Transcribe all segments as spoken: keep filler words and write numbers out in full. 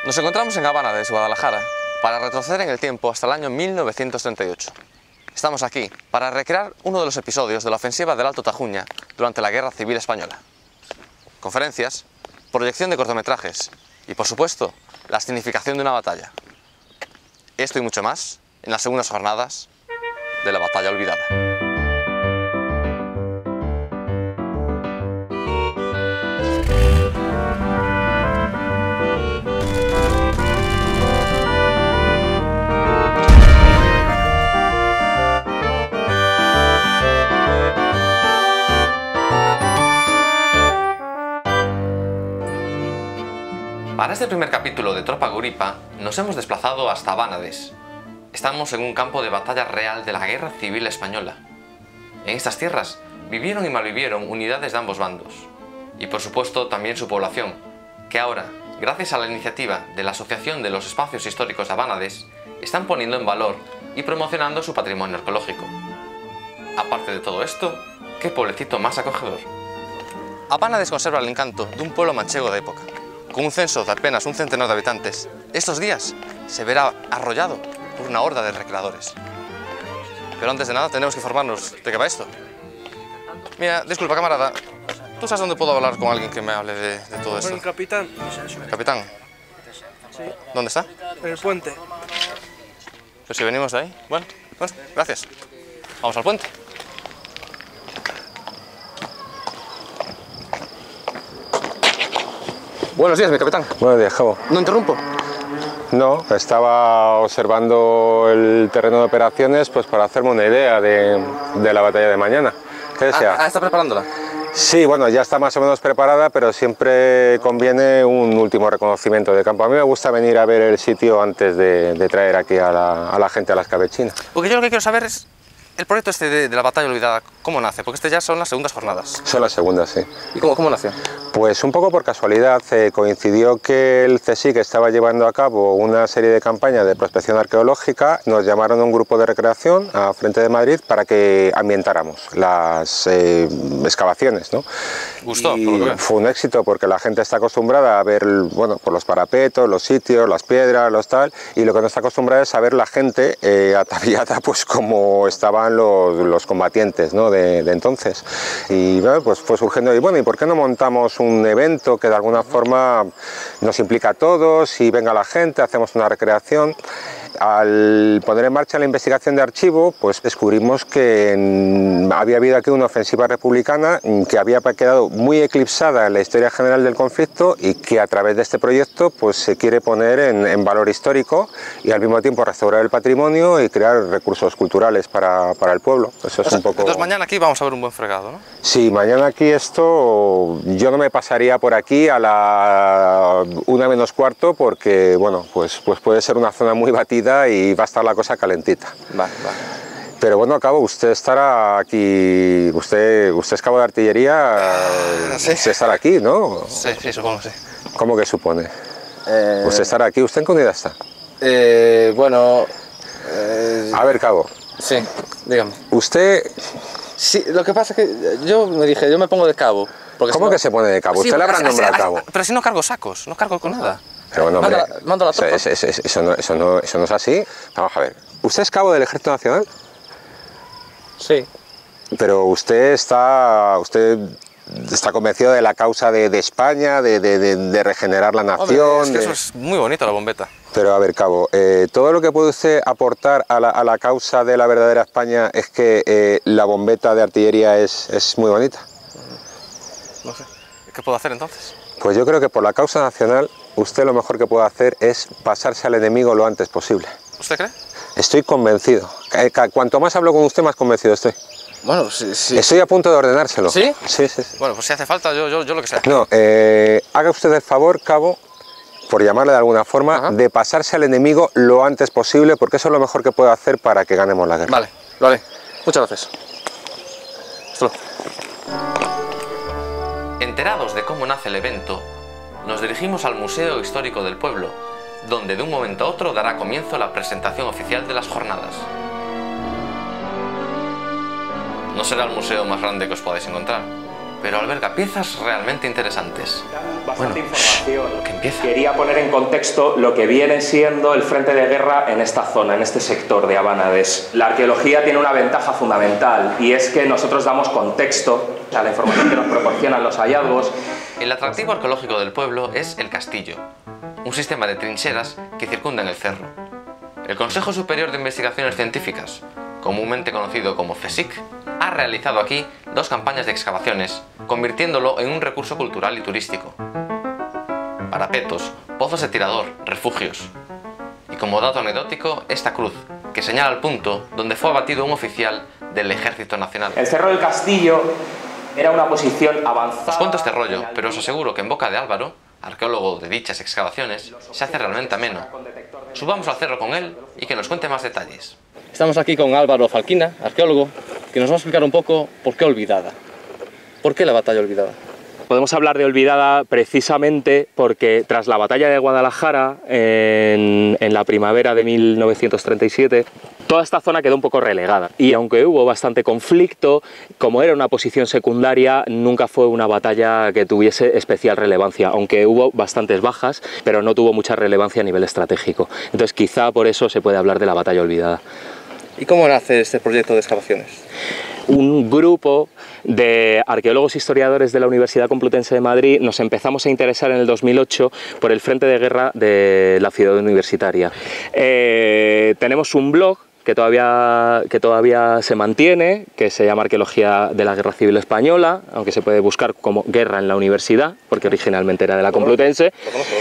Nos encontramos en Habana, Guadalajara, para retroceder en el tiempo hasta el año mil novecientos treinta y ocho. Estamos aquí para recrear uno de los episodios de la ofensiva del Alto Tajuña durante la Guerra Civil Española. Conferencias, proyección de cortometrajes y, por supuesto, la escenificación de una batalla. Esto y mucho más en las segundas jornadas de la Batalla Olvidada. Para este primer capítulo de Tropa Guripa nos hemos desplazado hasta Abánades. Estamos en un campo de batalla real de la Guerra Civil Española. En estas tierras vivieron y malvivieron unidades de ambos bandos. Y por supuesto también su población, que ahora, gracias a la iniciativa de la Asociación de los Espacios Históricos de Abánades, están poniendo en valor y promocionando su patrimonio arqueológico. Aparte de todo esto, ¿qué pueblecito más acogedor? Abánades conserva el encanto de un pueblo manchego de época. Con un censo de apenas un centenar de habitantes, estos días se verá arrollado por una horda de recreadores. Pero antes de nada tenemos que informarnos de qué va esto. Mira, disculpa camarada, ¿tú sabes dónde puedo hablar con alguien que me hable de, de todo esto? Con el capitán. ¿Capitán? Sí. ¿Dónde está? En el puente. Pues si venimos de ahí. Bueno, bueno, gracias. Vamos al puente. Buenos días, mi capitán. Buenos días, Cabo. ¿No interrumpo? No, estaba observando el terreno de operaciones pues para hacerme una idea de, de la batalla de mañana. ¿Qué desea? Ah, ¿está preparándola? Sí, bueno, ya está más o menos preparada, pero siempre conviene un último reconocimiento de campo. A mí me gusta venir a ver el sitio antes de, de traer aquí a la, a la gente a la escabechina. Porque yo lo que quiero saber es el proyecto este de, de la batalla olvidada, ¿cómo nace? Porque este ya son las segundas jornadas. Son las segundas, sí. ¿Y cómo, cómo nació? Pues un poco por casualidad, eh, coincidió que el CSIC estaba llevando a cabo una serie de campañas de prospección arqueológica, nos llamaron a un grupo de recreación a Frente de Madrid para que ambientáramos las eh, excavaciones, ¿no? Gustó, y por lo que veo. Fue un éxito porque la gente está acostumbrada a ver, bueno, por los parapetos, los sitios, las piedras, los tal, y lo que no está acostumbrada es a ver la gente eh, ataviada pues como estaban los, los combatientes, ¿no? de, de entonces. Y bueno, pues fue surgiendo, y bueno, ¿y por qué no montamos un evento que de alguna forma nos implica a todos y venga la gente, hacemos una recreación? Al poner en marcha la investigación de archivo, pues descubrimos que había habido aquí una ofensiva republicana que había quedado muy eclipsada en la historia general del conflicto y que a través de este proyecto pues se quiere poner en, en valor histórico y al mismo tiempo restaurar el patrimonio y crear recursos culturales para, para el pueblo. Eso es O sea, un poco... Entonces mañana aquí vamos a ver un buen fregado, ¿no? Sí, mañana aquí esto, yo no me pasaría por aquí a la una menos cuarto porque, bueno, pues, pues puede ser una zona muy batida y va a estar la cosa calentita. Vale, vale. Pero bueno, Cabo, usted estará aquí, usted, usted es cabo de artillería, uh, sí. Usted estará aquí, ¿no? Sí, sí, supongo, sí. ¿Cómo que supone? Eh, ¿Usted estará aquí? ¿Usted en qué unidad está? Eh, bueno... Eh, A ver, Cabo. sí, dígame. Usted... Sí, lo que pasa es que yo me dije, yo me pongo de cabo. ¿Cómo si no, que se pone de cabo? Sí, ¿Usted le pero- habrá nombrado así- cabo? así- Pero si no cargo sacos, no cargo con nada. Pero bueno, hombre, Manda la- manda la tropa. eso, eso- eso- eso no, eso, no, eso no es así. Vamos a ver. ¿Usted es cabo del Ejército Nacional? Sí. Pero usted está, usted está convencido de la causa de, de España, de, de- de- de regenerar la nación. Hombre, es que de- eso es muy bonito, la bombeta. Pero a ver, Cabo, eh, todo lo que puede usted aportar a la, a la causa de la verdadera España es que eh, la bombeta de artillería es, es muy bonita. No sé. ¿Qué puedo hacer entonces? Pues yo creo que por la causa nacional, usted lo mejor que puede hacer es pasarse al enemigo lo antes posible. ¿Usted cree? Estoy convencido. Eh, ca- Cuanto más hablo con usted, más convencido estoy. Bueno, sí, sí. Estoy a punto de ordenárselo. ¿Sí? Sí, sí, sí. Bueno, pues si hace falta, yo, yo, yo lo que sea. No, eh, haga usted el favor, Cabo, por llamarle de alguna forma, Ajá. de pasarse al enemigo lo antes posible, porque eso es lo mejor que puede hacer para que ganemos la guerra. Vale, lo haré. Muchas gracias. Hasta luego. Enterados de cómo nace el evento, nos dirigimos al Museo Histórico del Pueblo, donde de un momento a otro dará comienzo la presentación oficial de las jornadas. No será el museo más grande que os podáis encontrar, pero alberga piezas realmente interesantes. Bastante Bueno, información. que empiece. Quería poner en contexto lo que viene siendo el frente de guerra en esta zona, en este sector de Abanades. La arqueología tiene una ventaja fundamental y es que nosotros damos contexto a la información que nos proporcionan los hallazgos. El atractivo arqueológico del pueblo es el castillo, un sistema de trincheras que circundan el cerro. El Consejo Superior de Investigaciones Científicas, comúnmente conocido como CSIC, ha realizado aquí dos campañas de excavaciones, convirtiéndolo en un recurso cultural y turístico. Parapetos, pozos de tirador, refugios. Y como dato anecdótico, esta cruz, que señala el punto donde fue abatido un oficial del Ejército Nacional. El Cerro del Castillo era una posición avanzada. Os cuento este rollo, pero os aseguro que en boca de Álvaro, arqueólogo de dichas excavaciones, se hace realmente ameno. Subamos al cerro con él y que nos cuente más detalles. Estamos aquí con Álvaro Falquina, arqueólogo, que nos va a explicar un poco por qué Olvidada. ¿Por qué la batalla Olvidada? Podemos hablar de Olvidada precisamente porque tras la batalla de Guadalajara en, en la primavera de mil novecientos treinta y siete, toda esta zona quedó un poco relegada y aunque hubo bastante conflicto, como era una posición secundaria, nunca fue una batalla que tuviese especial relevancia, aunque hubo bastantes bajas, pero no tuvo mucha relevancia a nivel estratégico. Entonces quizá por eso se puede hablar de la batalla Olvidada. ¿Y cómo nace este proyecto de excavaciones? Un grupo de arqueólogos historiadores de la Universidad Complutense de Madrid nos empezamos a interesar en el dos mil ocho por el frente de guerra de la ciudad universitaria. Eh, tenemos un blog que todavía, que todavía se mantiene, que se llama Arqueología de la Guerra Civil Española, aunque se puede buscar como Guerra en la Universidad, porque originalmente era de la Complutense.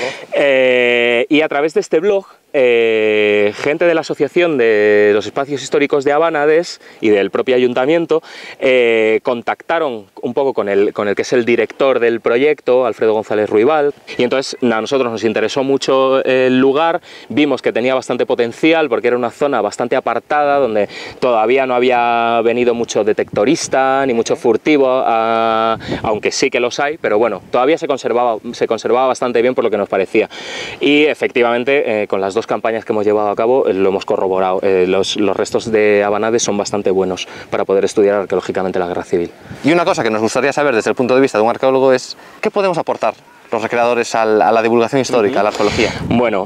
Eh, y a través de este blog, Eh, gente de la Asociación de los Espacios Históricos de Abanades y del propio ayuntamiento eh, contactaron un poco con el, con el que es el director del proyecto, Alfredo González Ruibal, y entonces a nosotros nos interesó mucho el lugar, vimos que tenía bastante potencial porque era una zona bastante apartada donde todavía no había venido mucho detectorista ni mucho furtivo, a, aunque sí que los hay, pero bueno, todavía se conservaba, se conservaba bastante bien por lo que nos parecía, y efectivamente eh, con las dos campañas que hemos llevado a cabo eh, lo hemos corroborado. Eh, los, los restos de Abanades son bastante buenos para poder estudiar arqueológicamente la guerra civil. Y una cosa que nos gustaría saber desde el punto de vista de un arqueólogo es ¿qué podemos aportar los recreadores al, a la divulgación histórica, uh-huh. a la arqueología? Bueno,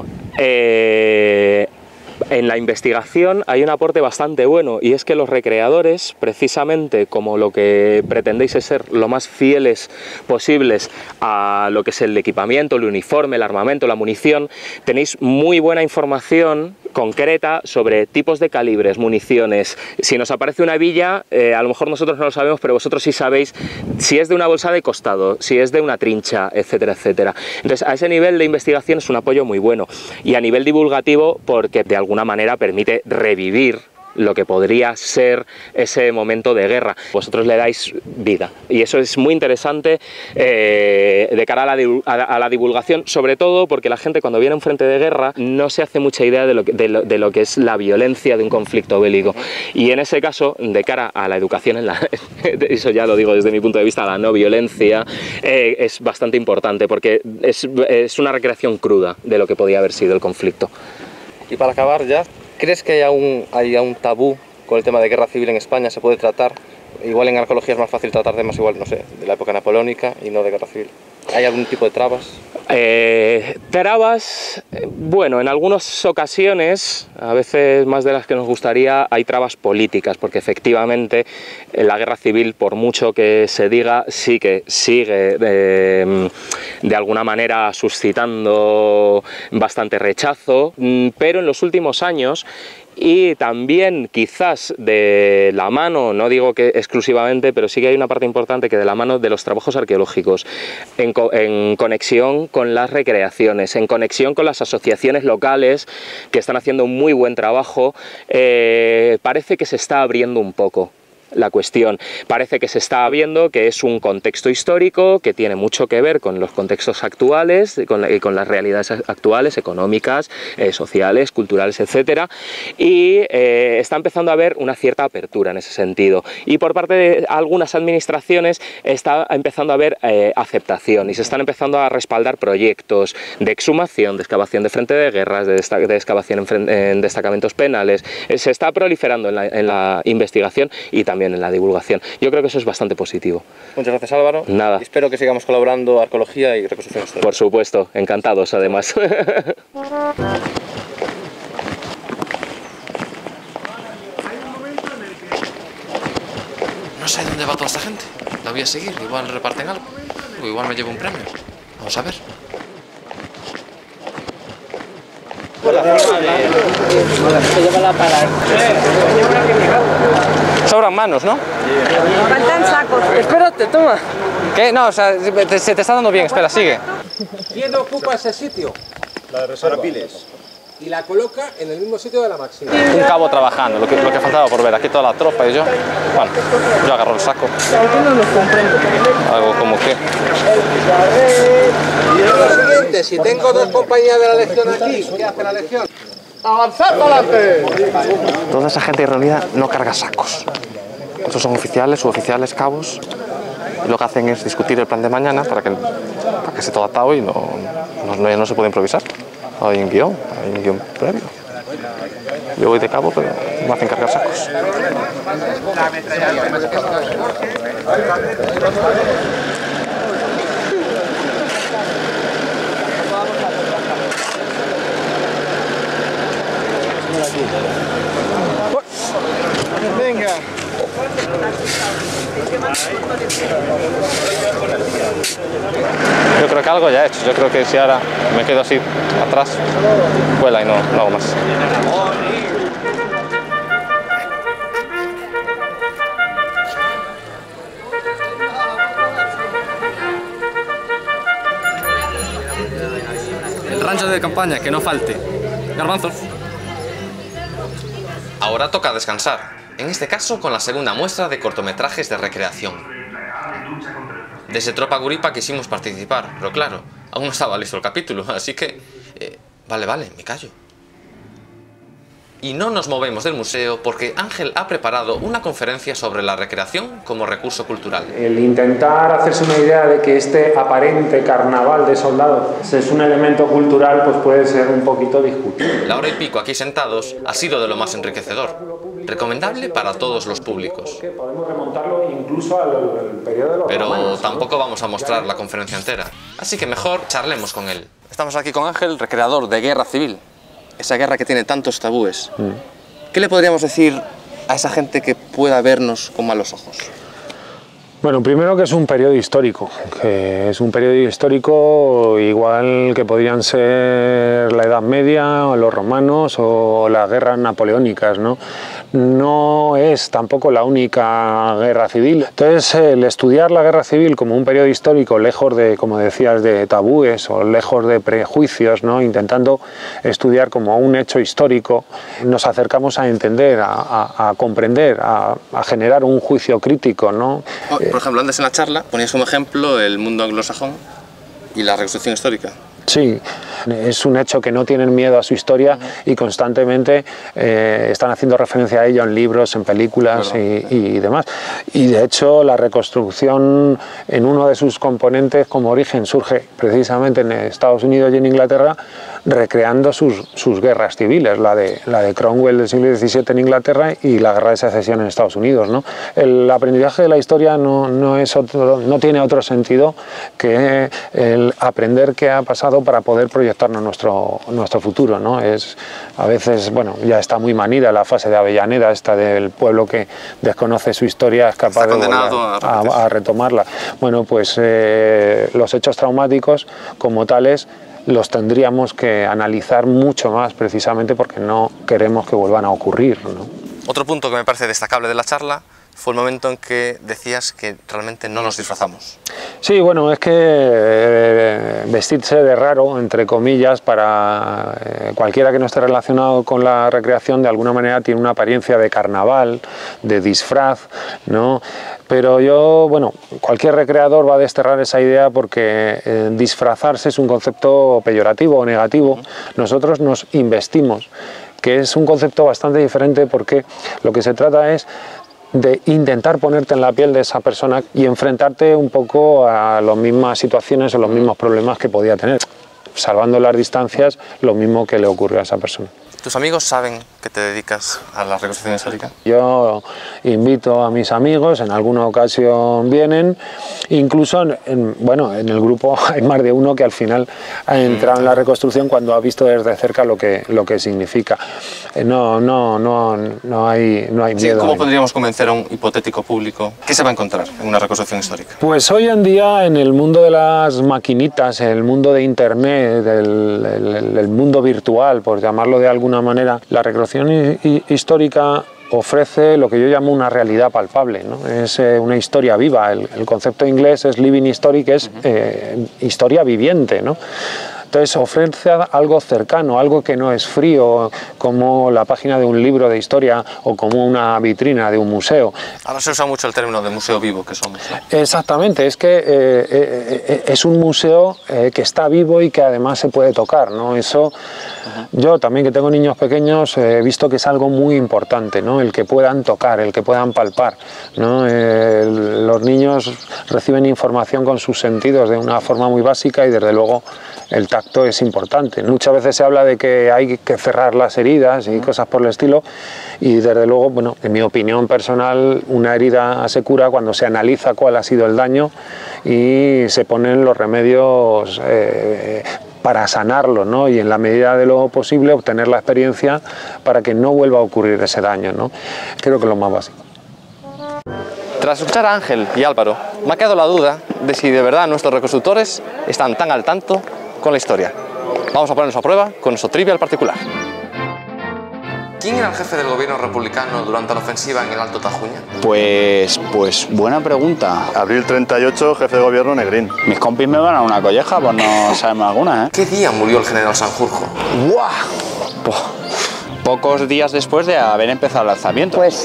eh... en la investigación hay un aporte bastante bueno y es que los recreadores, precisamente como lo que pretendéis es ser lo más fieles posibles a lo que es el equipamiento, el uniforme, el armamento, la munición, tenéis muy buena información concreta sobre tipos de calibres, municiones. Si nos aparece una hebilla, eh, a lo mejor nosotros no lo sabemos, pero vosotros sí sabéis si es de una bolsa de costado, si es de una trincha, etcétera, etcétera. Entonces, a ese nivel de investigación es un apoyo muy bueno. Y a nivel divulgativo, porque de alguna manera permite revivir lo que podría ser ese momento de guerra. Vosotros le dais vida y eso es muy interesante eh, de cara a la, a, a la divulgación, sobre todo porque la gente cuando viene a un frente de guerra no se hace mucha idea de lo, que, de, lo, de lo que es la violencia de un conflicto bélico, y en ese caso, de cara a la educación, en la, eso ya lo digo desde mi punto de vista, la no violencia eh, es bastante importante porque es, es una recreación cruda de lo que podía haber sido el conflicto. Y para acabar ya, ¿crees que hay aún, hay aún tabú con el tema de guerra civil en España? ¿Se puede tratar? Igual en arqueología es más fácil tratar temas igual, no sé, de la época napoleónica y no de guerra civil. ¿Hay algún tipo de trabas? Eh, trabas, eh, bueno, en algunas ocasiones, a veces más de las que nos gustaría, hay trabas políticas, porque efectivamente en la guerra civil, por mucho que se diga, sí que sigue eh, de alguna manera suscitando bastante rechazo, pero en los últimos años, y también quizás de la mano, no digo que exclusivamente, pero sí que hay una parte importante que de la mano de los trabajos arqueológicos, en, co en conexión con las recreaciones, en conexión con las asociaciones locales que están haciendo un muy buen trabajo, eh, parece que se está abriendo un poco la cuestión. Parece que se está viendo que es un contexto histórico que tiene mucho que ver con los contextos actuales, con, la, con las realidades actuales, económicas, eh, sociales, culturales, etcétera, y eh, está empezando a haber una cierta apertura en ese sentido. Y por parte de algunas administraciones está empezando a haber eh, aceptación y se están empezando a respaldar proyectos de exhumación, de excavación de frente de guerras, de, de excavación en, en destacamentos penales. Eh, se está proliferando en la, en la investigación y también también en la divulgación. Yo creo que eso es bastante positivo. Muchas gracias, Álvaro. Nada. Espero que sigamos colaborando arqueología y reconstrucción histórica. Por supuesto, encantados además. No sé dónde va toda esta gente. La voy a seguir, igual reparten algo. O igual me llevo un premio. Vamos a ver. Sobran manos, ¿no? Faltan sacos. Espérate, toma. ¿Qué? No, o sea, se te está dando bien, espera, sigue. ¿Quién ocupa ese sitio? La reserva Piles. Y la coloca en el mismo sitio de la máxima. Un cabo trabajando, lo que, lo que faltaba por ver. Aquí toda la tropa y yo. Bueno, yo agarro el saco. Algo como que. Lo siguiente, si tengo dos compañías de la Legión aquí, ¿qué hace la Legión? ¡Avanzad para adelante! Toda esa gente reunida no carga sacos. Estos son oficiales, suboficiales, cabos. Y lo que hacen es discutir el plan de mañana para que, para que esté todo atado y no, no, no, no se puede improvisar. Hay un guión, hay un guión previo. Yo voy de cabo, pero me hacen cargar sacos. Venga. Yo creo que algo ya he hecho. Yo creo que si ahora me quedo así atrás, vuela y no, no hago más. El rancho de campaña, que no falte. Garbanzos. Ahora toca descansar. En este caso con la segunda muestra de cortometrajes de recreación. Desde Tropa Guripa quisimos participar, pero claro, aún no estaba listo el capítulo, así que... Eh, vale, vale, me callo. Y no nos movemos del museo porque Ángel ha preparado una conferencia sobre la recreación como recurso cultural. El intentar hacerse una idea de que este aparente carnaval de soldados es un elemento cultural, pues puede ser un poquito discutible. La hora y pico aquí sentados ha sido de lo más enriquecedor. Recomendable para todos los públicos. Podemos remontarlo incluso al periodo de los Pero romanos, tampoco ¿no? vamos a mostrar la conferencia entera. Así que mejor charlemos con él. Estamos aquí con Ángel, recreador de Guerra Civil. Esa guerra que tiene tantos tabúes. Mm. ¿Qué le podríamos decir a esa gente que pueda vernos con malos ojos? Bueno, primero que es un periodo histórico, que es un periodo histórico igual que podrían ser la Edad Media, o los romanos o las guerras napoleónicas, ¿no? No es tampoco la única guerra civil. Entonces, el estudiar la guerra civil como un periodo histórico, lejos de, como decías, de tabúes o lejos de prejuicios, ¿no? Intentando estudiar como un hecho histórico, nos acercamos a entender, a, a, a comprender, a, a generar un juicio crítico, ¿no? Oh, por ejemplo, antes en la charla ponías como ejemplo el mundo anglosajón y la reconstrucción histórica. Sí, es un hecho que no tienen miedo a su historia uh-huh. y constantemente eh, están haciendo referencia a ello en libros, en películas y, y demás. Y de hecho la reconstrucción en uno de sus componentes como origen surge precisamente en Estados Unidos y en Inglaterra, recreando sus, sus guerras civiles, la de, la de Cromwell del siglo diecisiete en Inglaterra y la guerra de secesión en Estados Unidos, ¿no? El aprendizaje de la historia no, no, es otro, no tiene otro sentido que el aprender qué ha pasado para poder proyectarnos nuestro, nuestro futuro, ¿no? Es, a veces, bueno, ya está muy manida la fase de Avellaneda, esta del pueblo que desconoce su historia, es capaz de volver a, a, a retomarla. Bueno, pues eh, los hechos traumáticos como tales los tendríamos que analizar mucho más precisamente porque no queremos que vuelvan a ocurrir, ¿no? Otro punto que me parece destacable de la charla fue el momento en que decías que realmente no nos disfrazamos. Sí, bueno, es que eh, vestirse de raro, entre comillas, para eh, cualquiera que no esté relacionado con la recreación, de alguna manera tiene una apariencia de carnaval, de disfraz, ¿no? Pero yo, bueno, cualquier recreador va a desterrar esa idea porque eh, disfrazarse es un concepto peyorativo o negativo. Nosotros nos investimos, que es un concepto bastante diferente porque lo que se trata es de intentar ponerte en la piel de esa persona y enfrentarte un poco a las mismas situaciones o los mismos problemas que podía tener, salvando las distancias, lo mismo que le ocurrió a esa persona. ¿Tus amigos saben que te dedicas a la reconstrucción histórica? Yo invito a mis amigos, en alguna ocasión vienen, incluso en, en, bueno, en el grupo hay más de uno que al final ha entrado en la reconstrucción cuando ha visto desde cerca lo que, lo que significa. No, no, no, no hay, no hay miedo. Sí, ¿cómo podríamos convencer a un hipotético público? ¿Qué se va a encontrar en una reconstrucción histórica? Pues hoy en día en el mundo de las maquinitas, el mundo de internet, el, el, el mundo virtual, por llamarlo de alguna manera, la reconstrucción histórica ofrece lo que yo llamo una realidad palpable, ¿no? Es eh, una historia viva. El, el concepto inglés es living history, que es eh, historia viviente, ¿no? Entonces ofrece algo cercano, algo que no es frío, como la página de un libro de historia o como una vitrina de un museo. Ahora se usa mucho el término de museo vivo que somos, ¿no? Exactamente, es que eh, eh, es un museo eh, que está vivo y que además se puede tocar, ¿no? Eso, uh-huh. Yo también que tengo niños pequeños eh, he visto que es algo muy importante, ¿no? El que puedan tocar, el que puedan palpar, ¿no? Eh, los niños reciben información con sus sentidos de una forma muy básica y desde luego el tacto es importante. Muchas veces se habla de que hay que cerrar las heridas y cosas por el estilo, y desde luego, bueno, en mi opinión personal, una herida se cura cuando se analiza cuál ha sido el daño y se ponen los remedios eh, para sanarlo, ¿no? Y en la medida de lo posible obtener la experiencia para que no vuelva a ocurrir ese daño, ¿no? Creo que es lo más básico. Tras escuchar a Ángel y Álvaro, me ha quedado la duda de si de verdad nuestros reconstructores están tan al tanto con la historia. Vamos a ponernos a prueba con nuestro trivial particular. ¿Quién era el jefe del gobierno republicano durante la ofensiva en el Alto Tajuña? Pues, pues buena pregunta. Abril treinta y ocho, jefe de gobierno Negrín. Mis compis me van a una colleja, pues no sabemos alguna, ¿eh? ¿Qué día murió el general Sanjurjo? ¡Buah! Pues, pocos días después de haber empezado el alzamiento. Pues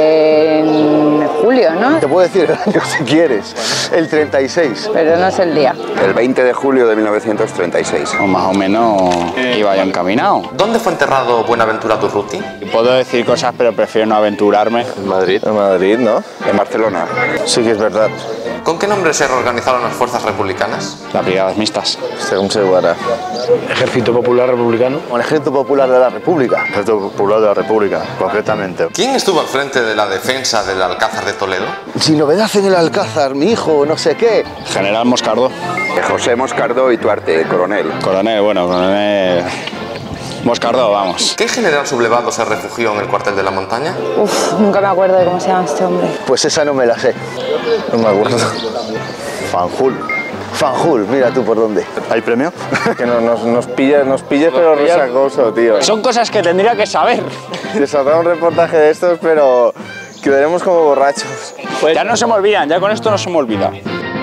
en julio, ¿no? Te puedo decir el año si quieres, el treinta y seis. Pero no es el día. El veinte de julio de mil novecientos treinta y seis. O más o menos iba yo encaminado. ¿Dónde fue enterrado Buenaventura Durruti? Puedo decir cosas, pero prefiero no aventurarme. En Madrid. En Madrid, ¿no? En Barcelona. Sí que es verdad. ¿Con qué nombre se reorganizaron las fuerzas republicanas? Las brigadas mixtas. Según se guarda. Ejército Popular Republicano. O el Ejército Popular de la República. Ejército Popular de la República, concretamente. ¿Quién estuvo al frente de la defensa del Alcázar de Toledo? Sin novedad en el Alcázar, mi hijo, no sé qué. General Moscardó. José Moscardó y Tuarte, coronel. Coronel, bueno, coronel... Moscardó, vamos. ¿Qué general sublevado se refugió en el cuartel de la montaña? Uf, nunca me acuerdo de cómo se llama este hombre. Pues esa no me la sé. No me acuerdo. Fanjul. Fanjul, mira tú por dónde. ¿Hay premio? Que no, nos, nos pilles, nos pilles pero resacoso, tío. Son cosas que tendría que saber. Te saldrá un reportaje de estos, pero quedaremos como borrachos. Pues ya no se me olvidan, ya con esto no se me olvida.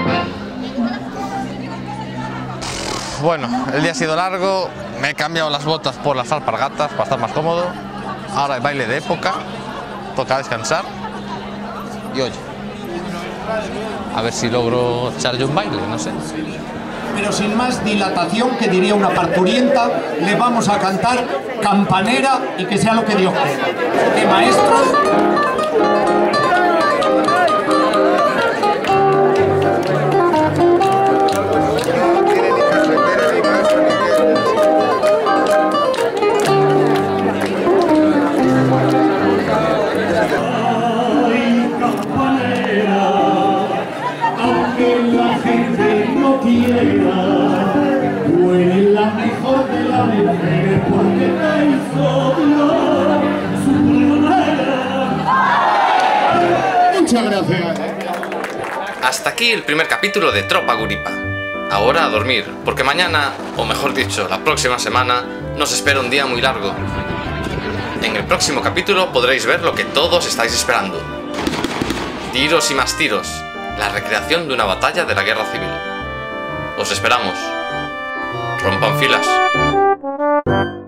Bueno, el día ha sido largo, me he cambiado las botas por las alpargatas para estar más cómodo. Ahora hay baile de época, toca descansar. Y oye, a ver si logro echarle un baile, no sé. Pero sin más dilatación, que diría una parturienta, le vamos a cantar Campanera y que sea lo que Dios quiera. ¡Qué maestros! Muchas gracias. Hasta aquí el primer capítulo de Tropa Guripa. Ahora a dormir, porque mañana, o mejor dicho, la próxima semana, nos espera un día muy largo. En el próximo capítulo podréis ver lo que todos estáis esperando. Tiros y más tiros. La recreación de una batalla de la Guerra Civil. Os esperamos. Rompan filas.